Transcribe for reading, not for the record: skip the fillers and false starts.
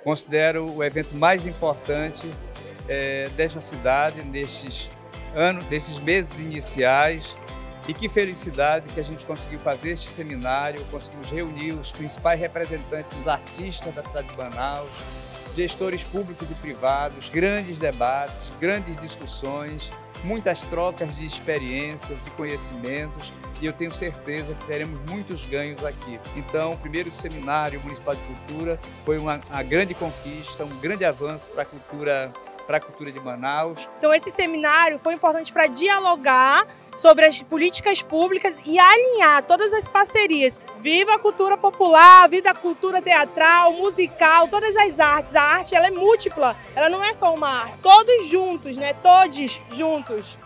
Considero o evento mais importante desta cidade, nesses meses iniciais. E que felicidade que a gente conseguiu fazer este seminário, conseguimos reunir os principais representantes dos artistas da cidade de Manaus, gestores públicos e privados, grandes debates, grandes discussões, muitas trocas de experiências, de conhecimentos, e eu tenho certeza que teremos muitos ganhos aqui. Então, o primeiro seminário municipal de cultura foi uma grande conquista, um grande avanço para a cultura de Manaus. Então, esse seminário foi importante para dialogar sobre as políticas públicas e alinhar todas as parcerias. Viva a cultura popular, viva a cultura teatral, musical, todas as artes. A arte ela é múltipla, ela não é só uma arte. Todos juntos, né? Todos juntos.